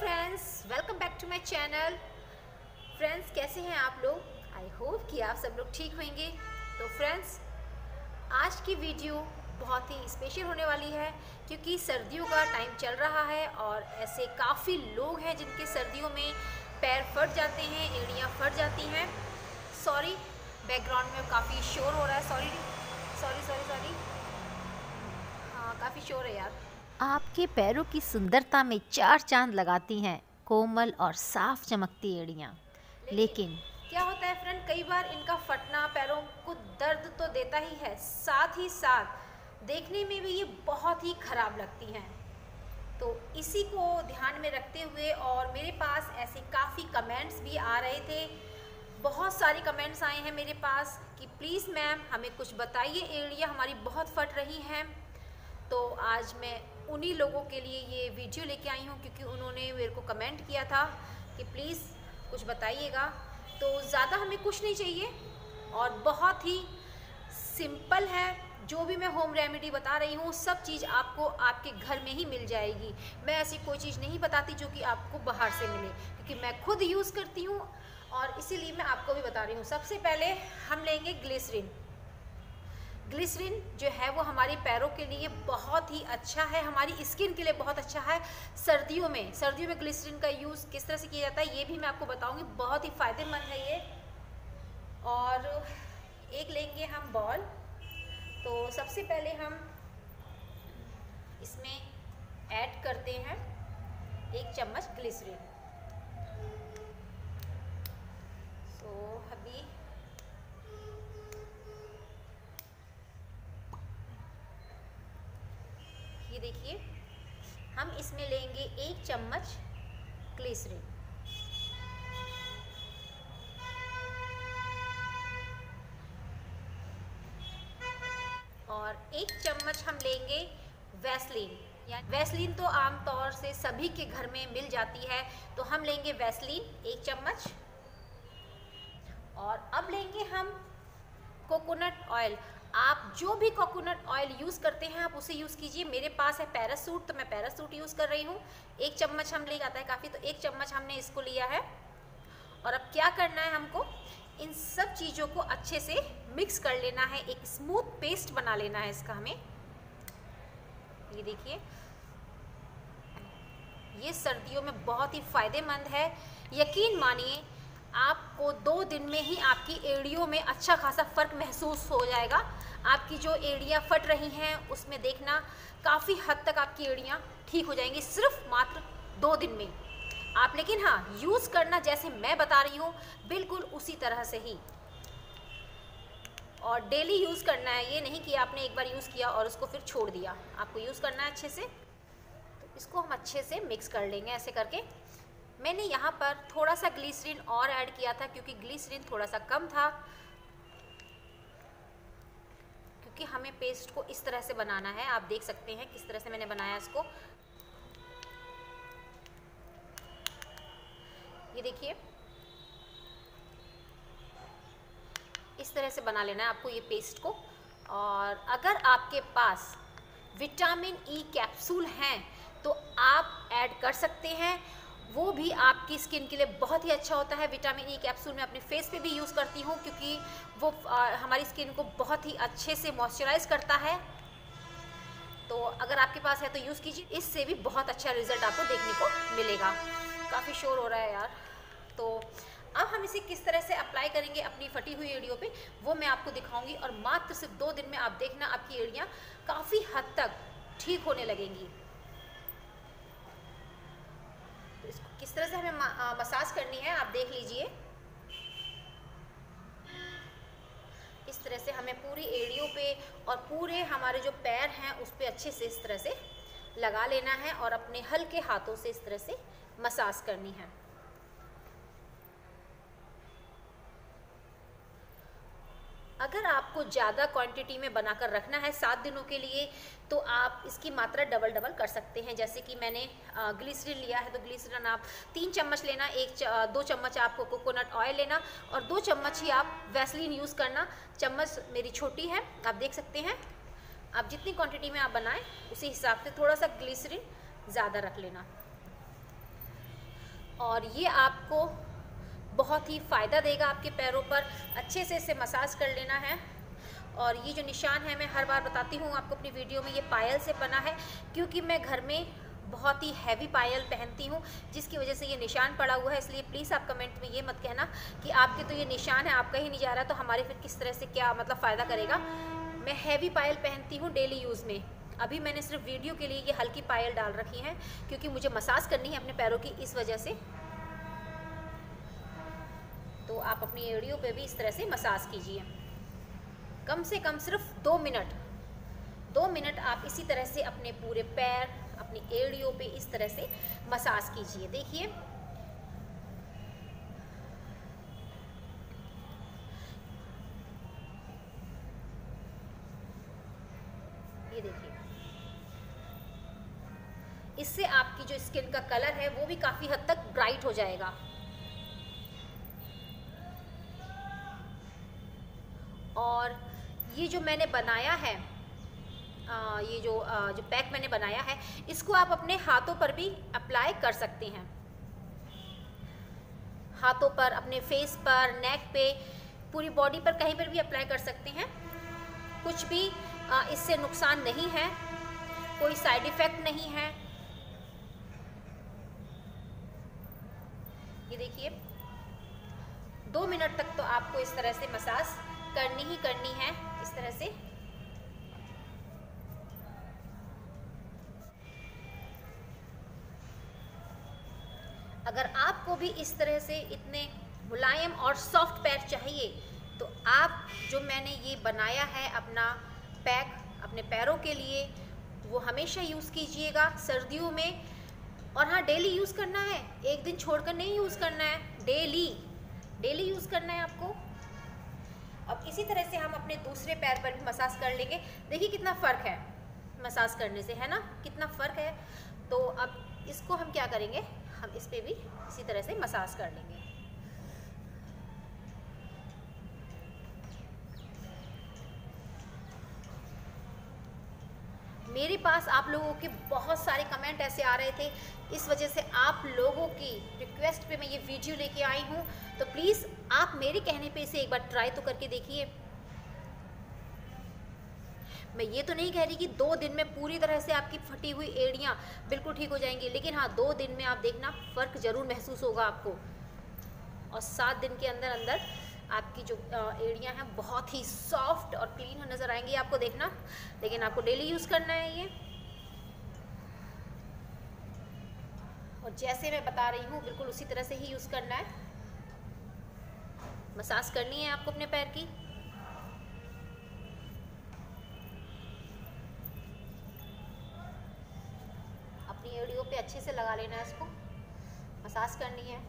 Friends, welcome back to my channel. Friends, कैसे हैं आप लोग? आई होप कि आप सब लोग ठीक होंगे। तो फ्रेंड्स, आज की वीडियो बहुत ही स्पेशल होने वाली है क्योंकि सर्दियों का टाइम चल रहा है और ऐसे काफ़ी लोग हैं जिनके सर्दियों में पैर फट जाते हैं, एड़ियाँ फट जाती हैं। सॉरी, बैकग्राउंड में काफ़ी शोर हो रहा है। सॉरी सॉरी सॉरी सॉरी हाँ, काफ़ी शोर है यार। आपके पैरों की सुंदरता में चार चांद लगाती हैं कोमल और साफ चमकती एड़ियाँ। लेकिन क्या होता है फ्रेंड, कई बार इनका फटना पैरों को दर्द तो देता ही है, साथ ही साथ देखने में भी ये बहुत ही खराब लगती हैं। तो इसी को ध्यान में रखते हुए और मेरे पास ऐसे काफ़ी कमेंट्स भी आ रहे थे, बहुत सारे कमेंट्स आए हैं मेरे पास कि प्लीज़ मैम हमें कुछ बताइए, एड़ियाँ हमारी बहुत फट रही हैं। तो आज मैं उन्हीं लोगों के लिए ये वीडियो लेके आई हूँ क्योंकि उन्होंने मेरे को कमेंट किया था कि प्लीज़ कुछ बताइएगा। तो ज़्यादा हमें कुछ नहीं चाहिए और बहुत ही सिंपल है। जो भी मैं होम रेमेडी बता रही हूँ सब चीज़ आपको आपके घर में ही मिल जाएगी। मैं ऐसी कोई चीज़ नहीं बताती जो कि आपको बाहर से मिले, क्योंकि मैं खुद यूज़ करती हूँ और इसीलिए मैं आपको भी बता रही हूँ। सबसे पहले हम लेंगे ग्लिसरीन। ग्लिसरीन जो है वो हमारे पैरों के लिए बहुत ही अच्छा है, हमारी स्किन के लिए बहुत अच्छा है। सर्दियों में ग्लिसरीन का यूज़ किस तरह से किया जाता है ये भी मैं आपको बताऊंगी। बहुत ही फ़ायदेमंद है ये। और एक लेंगे हम बॉल। तो सबसे पहले हम इसमें ऐड करते हैं 1 चम्मच ग्लिसरीन। सो अभी ये देखिए, हम इसमें लेंगे 1 चम्मच ग्लिसरीन और 1 चम्मच हम लेंगे वैसलीन। या वैसलीन तो आमतौर से सभी के घर में मिल जाती है, तो हम लेंगे वैसलीन 1 चम्मच। और अब लेंगे हम कोकोनट ऑयल। आप जो भी कोकोनट ऑयल यूज़ करते हैं आप उसे यूज़ कीजिए। मेरे पास है पैरासूट, तो मैं पैरासूट यूज़ कर रही हूँ। 1 चम्मच हम ले जाता है काफ़ी, तो 1 चम्मच हमने इसको लिया है। और अब क्या करना है, हमको इन सब चीज़ों को अच्छे से मिक्स कर लेना है, एक स्मूथ पेस्ट बना लेना है इसका हमें। ये देखिए, ये सर्दियों में बहुत ही फ़ायदेमंद है। यकीन मानिए आपको 2 दिन में ही आपकी एड़ियों में अच्छा खासा फ़र्क महसूस हो जाएगा। आपकी जो एड़ियाँ फट रही हैं उसमें देखना काफ़ी हद तक आपकी एड़ियाँ ठीक हो जाएंगी, सिर्फ मात्र 2 दिन में आप। लेकिन हाँ, यूज़ करना जैसे मैं बता रही हूँ बिल्कुल उसी तरह से ही, और डेली यूज़ करना है। ये नहीं कि आपने एक बार यूज़ किया और उसको फिर छोड़ दिया, आपको यूज़ करना है अच्छे से। तो इसको हम अच्छे से मिक्स कर लेंगे ऐसे करके। मैंने यहाँ पर थोड़ा सा ग्लिसरीन और ऐड किया था क्योंकि ग्लिसरीन थोड़ा सा कम था, क्योंकि हमें पेस्ट को इस तरह से बनाना है। आप देख सकते हैं किस तरह से मैंने बनाया इसको। ये देखिए, इस तरह से बना लेना है आपको ये पेस्ट को। और अगर आपके पास विटामिन ई कैप्सूल हैं तो आप ऐड कर सकते हैं, वो भी आपकी स्किन के लिए बहुत ही अच्छा होता है। विटामिन ई कैप्सूल मैं अपने फेस पे भी यूज़ करती हूँ क्योंकि वो हमारी स्किन को बहुत ही अच्छे से मॉइस्चराइज करता है। तो अगर आपके पास है तो यूज़ कीजिए, इससे भी बहुत अच्छा रिजल्ट आपको देखने को मिलेगा। काफ़ी शोर हो रहा है यार। तो अब हम इसे किस तरह से अप्लाई करेंगे अपनी फटी हुई एड़ियों पे वो मैं आपको दिखाऊंगी, और मात्र सिर्फ 2 दिन में आप देखना आपकी एड़ियाँ काफ़ी हद तक ठीक होने लगेंगी। तो इसको किस तरह से हमें मसाज करनी है आप देख लीजिए। इस तरह से हमें पूरी एड़ियों पे और पूरे हमारे जो पैर हैं उस पे अच्छे से इस तरह से लगा लेना है और अपने हल्के हाथों से इस तरह से मसाज करनी है। अगर आपको ज़्यादा क्वांटिटी में बनाकर रखना है 7 दिनों के लिए तो आप इसकी मात्रा डबल कर सकते हैं। जैसे कि मैंने ग्लिसरीन लिया है तो ग्लिसरीन आप 3 चम्मच लेना, 2 चम्मच आपको कोकोनट ऑयल लेना और 2 चम्मच ही आप वैसलीन यूज़ करना। चम्मच मेरी छोटी है, आप देख सकते हैं। आप जितनी क्वांटिटी में आप बनाएं उसी हिसाब से थोड़ा सा ग्लिसरीन ज़्यादा रख लेना। और ये आपको बहुत ही फ़ायदा देगा आपके पैरों पर। अच्छे से इसे मसाज कर लेना है। और ये जो निशान है, मैं हर बार बताती हूँ आपको अपनी वीडियो में, ये पायल से बना है, क्योंकि मैं घर में बहुत ही हैवी पायल पहनती हूँ, जिसकी वजह से ये निशान पड़ा हुआ है। इसलिए प्लीज़ आप कमेंट में ये मत कहना कि आपके तो ये निशान है, आपका ही नहीं जा रहा, तो हमारे फिर किस तरह से क्या मतलब फ़ायदा करेगा। मैं हैवी पायल पहनती हूँ डेली यूज़ में। अभी मैंने सिर्फ वीडियो के लिए ये हल्की पायल डाल रखी हैं, क्योंकि मुझे मसाज करनी है अपने पैरों की, इस वजह से। तो आप अपनी एड़ियों पे भी इस तरह से मसाज कीजिए। कम से कम सिर्फ 2 मिनट, 2 मिनट आप इसी तरह से अपने पूरे पैर, अपनी एड़ियों पे इस तरह से मसाज कीजिए। देखिए, ये देखिए, इससे आपकी जो स्किन का कलर है वो भी काफ़ी हद तक ब्राइट हो जाएगा। और ये जो मैंने बनाया है, ये जो पैक मैंने बनाया है, इसको आप अपने हाथों पर भी अप्लाई कर सकते हैं। हाथों पर, अपने फेस पर, नेक पे, पूरी बॉडी पर, कहीं पर भी अप्लाई कर सकते हैं। कुछ भी इससे नुकसान नहीं है, कोई साइड इफ़ेक्ट नहीं है। ये देखिए, 2 मिनट तक तो आपको इस तरह से मसाज करनी ही करनी है, इस तरह से। अगर आपको भी इस तरह से इतने मुलायम और सॉफ्ट पैर चाहिए, तो आप जो मैंने ये बनाया है अपना पैक अपने पैरों के लिए, वो हमेशा यूज़ कीजिएगा सर्दियों में। और हाँ, डेली यूज़ करना है, एक दिन छोड़कर नहीं यूज़ करना है, डेली यूज़ करना है आपको। अब इसी तरह से हम अपने दूसरे पैर पर भी मसाज कर लेंगे। देखिए कितना फ़र्क है मसाज करने से, है ना, कितना फ़र्क है। तो अब इसको हम क्या करेंगे, हम इस पे भी इसी तरह से मसाज कर लेंगे। मेरे पास आप लोगों के बहुत सारे कमेंट ऐसे आ रहे थे, इस वजह से आप लोगों की रिक्वेस्ट पे मैं ये वीडियो लेके आई हूँ। तो प्लीज़ आप मेरे कहने पे इसे एक बार ट्राई तो करके देखिए। मैं ये तो नहीं कह रही कि 2 दिन में पूरी तरह से आपकी फटी हुई एड़ियाँ बिल्कुल ठीक हो जाएंगी, लेकिन हाँ, 2 दिन में आप देखना फ़र्क ज़रूर महसूस होगा आपको। और 7 दिन के अंदर अंदर आपकी जो एड़ियाँ हैं बहुत ही सॉफ्ट और क्लीन नज़र आएंगी आपको, देखना। लेकिन आपको डेली यूज़ करना है ये। और जैसे मैं बता रही हूँ बिल्कुल उसी तरह से ही यूज़ करना है। मसाज करनी है आपको अपने पैर की। अपनी एड़ियों पे अच्छे से लगा लेना है, इसको मसाज करनी है।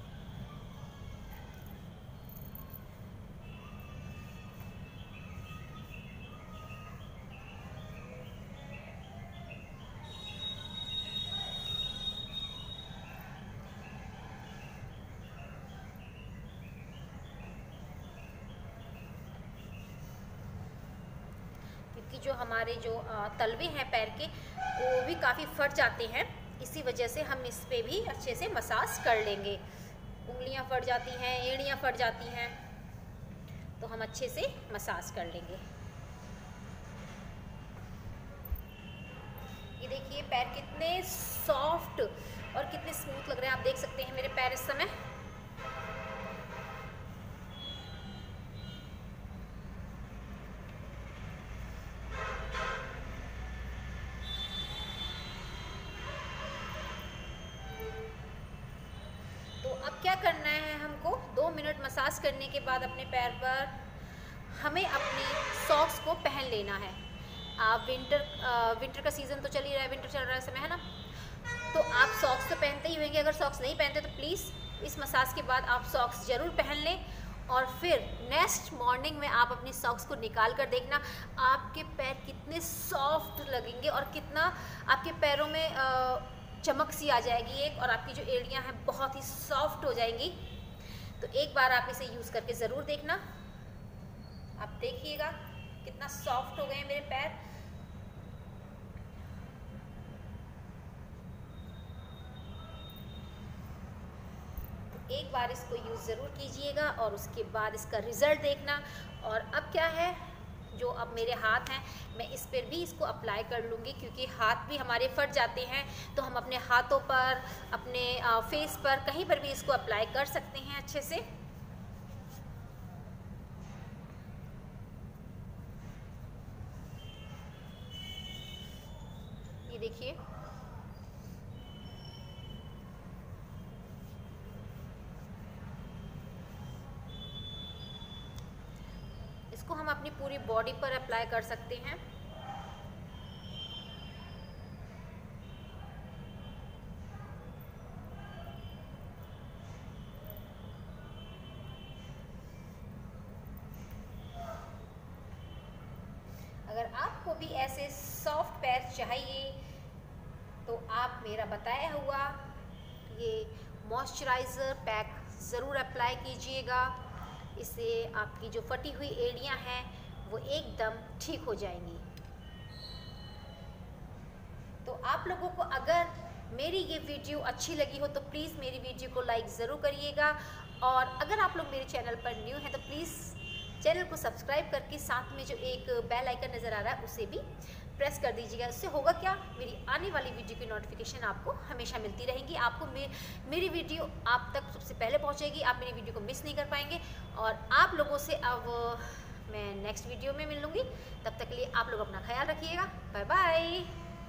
कि जो हमारे जो तलवे हैं पैर के, वो भी काफ़ी फट जाते हैं, इसी वजह से हम इस पे भी अच्छे से मसाज कर लेंगे। उंगलियां फट जाती हैं, एड़ियां फट जाती हैं, तो हम अच्छे से मसाज कर लेंगे। ये देखिए पैर कितने सॉफ्ट और कितने स्मूथ लग रहे हैं, आप देख सकते हैं मेरे पैर इस समय। क्या करना है हमको, 2 मिनट मसाज करने के बाद अपने पैर पर हमें अपनी सॉक्स को पहन लेना है। आप विंटर का सीज़न तो चल ही रहा है, विंटर चल रहा है इस समय, है ना, तो आप सॉक्स तो पहनते ही होंगे। अगर सॉक्स नहीं पहनते तो प्लीज़ इस मसाज के बाद आप सॉक्स ज़रूर पहन लें। और फिर नेक्स्ट मॉर्निंग में आप अपनी सॉक्स को निकाल कर देखना आपके पैर कितने सॉफ्ट लगेंगे और कितना आपके पैरों में चमक सी आ जाएगी एक, और आपकी जो एड़ियाँ हैं बहुत ही सॉफ्ट हो जाएंगी। तो एक बार आप इसे यूज़ करके ज़रूर देखना। आप देखिएगा कितना सॉफ्ट हो गए हैं मेरे पैर। एक बार इसको यूज़ ज़रूर कीजिएगा और उसके बाद इसका रिज़ल्ट देखना। और अब क्या है, जो अब मेरे हाथ हैं मैं इस पर भी इसको अप्लाई कर लूँगी, क्योंकि हाथ भी हमारे फट जाते हैं, तो हम अपने हाथों पर, अपने फेस पर, कहीं पर भी इसको अप्लाई कर सकते हैं अच्छे से। ये देखिए, इसको हम अपनी पूरी बॉडी पर अप्लाई कर सकते हैं। अगर आपको भी ऐसे सॉफ्ट पैर चाहिए तो आप मेरा बताया हुआ ये मॉइस्चराइज़र पैक ज़रूर अप्लाई कीजिएगा। इससे आपकी जो फटी हुई एड़ियां हैं वो एकदम ठीक हो जाएंगी। तो आप लोगों को अगर मेरी ये वीडियो अच्छी लगी हो तो प्लीज़ मेरी वीडियो को लाइक ज़रूर करिएगा, और अगर आप लोग मेरे चैनल पर न्यू हैं तो प्लीज़ चैनल को सब्सक्राइब करके साथ में जो एक बेल आइकन नज़र आ रहा है उसे भी प्रेस कर दीजिएगा। इससे होगा क्या, मेरी आने वाली वीडियो की नोटिफिकेशन आपको हमेशा मिलती रहेंगी। आपको मेरी वीडियो आप तक सबसे पहले पहुंचेगी, आप मेरी वीडियो को मिस नहीं कर पाएंगे। और आप लोगों से अब मैं नेक्स्ट वीडियो में मिलूँगी, तब तक के लिए आप लोग अपना ख्याल रखिएगा। Bye bye.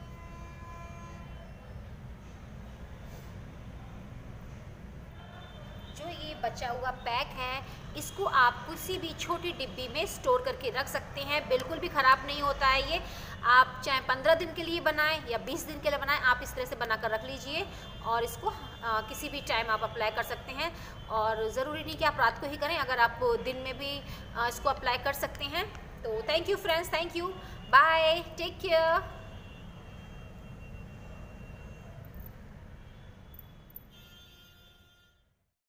जो ये बचा हुआ पैक है इसको आप किसी भी छोटी डिब्बी में स्टोर करके रख सकते हैं, बिल्कुल भी ख़राब नहीं होता है ये। आप चाहे 15 दिन के लिए बनाएं या 20 दिन के लिए बनाएं, आप इस तरह से बनाकर रख लीजिए और इसको किसी भी टाइम आप अप्लाई कर सकते हैं। और ज़रूरी नहीं कि आप रात को ही करें, अगर आप दिन में भी इसको अप्लाई कर सकते हैं। तो thank you friends, thank you, bye, take care.